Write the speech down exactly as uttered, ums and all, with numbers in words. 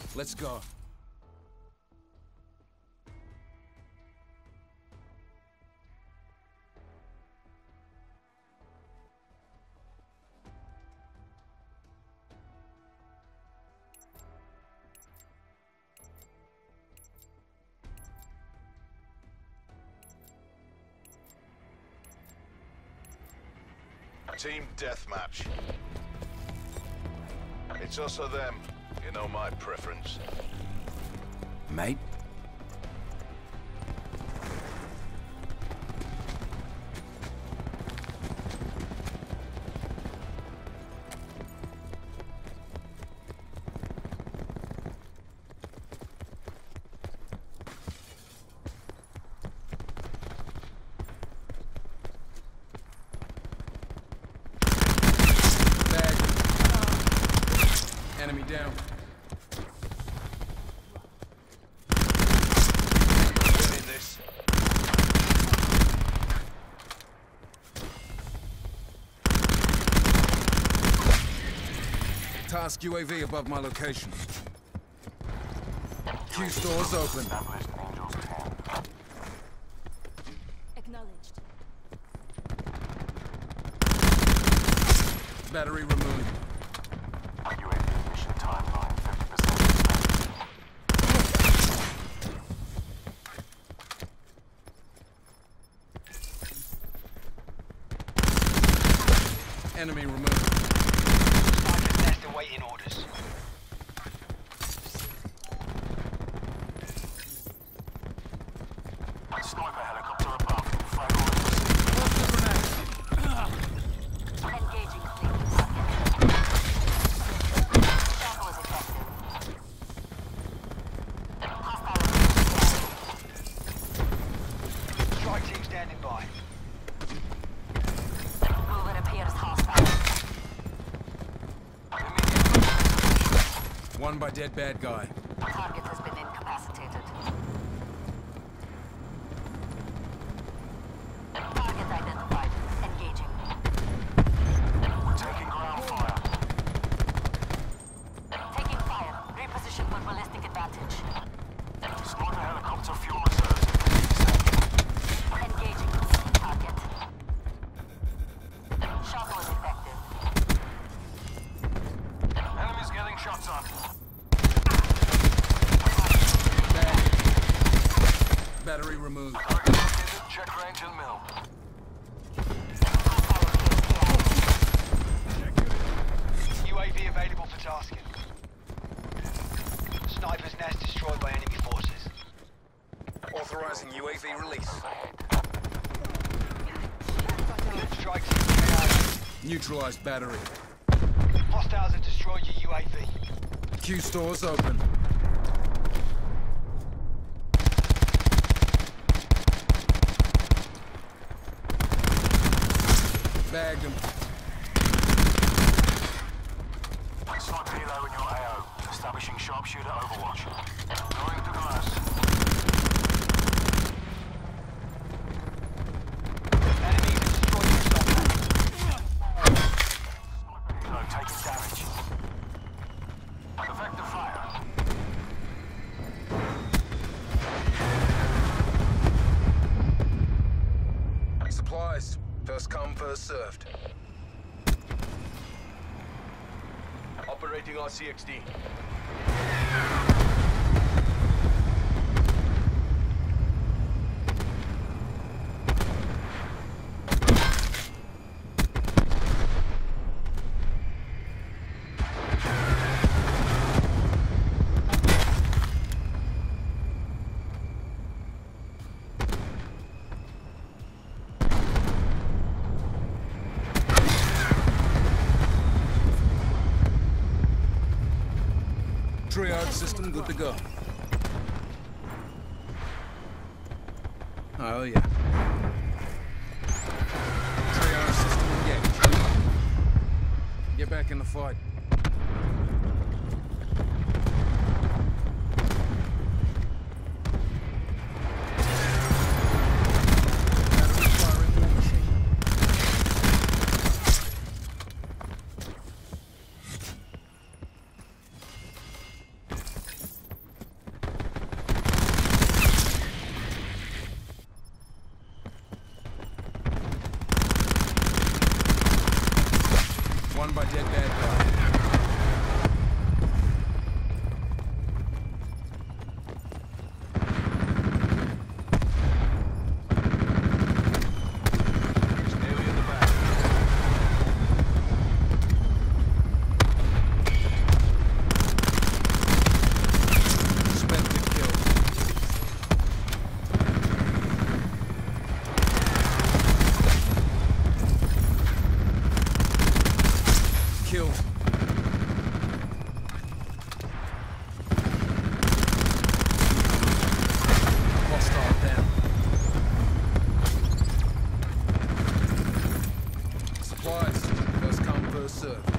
Let's go. Team deathmatch. It's us or them. You know my preference. Mate? Enemy down. Winning this. Task U A V above my location. Q stores open. Acknowledged. Battery removed. U A V mission timeline fifty percent. Enemy removed. Sniper's nest awaiting orders. Sniper helicopter above. Flag orders received. Engaging fleet. Shuttle was effective. Hostile. Strike team standing by. Mover appears hostile. One by dead bad guy. Target has been incapacitated. Target identified. Engaging. We're taking ground fire. Taking fire. Reposition for ballistic advantage. Sniper helicopter fuel reserves. Engaging. Target. Shuttle was effective. Enemies getting shots on. Battery removed. Target located. Check range and mill. U A V available for tasking. Sniper's nest destroyed by enemy forces. Authorizing U A V release. Strike team triage. Neutralized battery. Hostiles have destroyed your U A V. Q stores open. Bagged him. Sniper helo in your A O. Establishing sharpshooter overwatch. Going to glass. Enemy has destroyed your sniper. Sniper helo taking damage. Effective fire. Supplies. First come, first served. Operating R C X D. Triage system good to go. Oh yeah. Triage system engaged. Get back in the fight. Battery firing war machine. One by dead bad guy. He's nearly in the back. Spent the kill. Killed. Hostile down. Supplies. First come, first serve.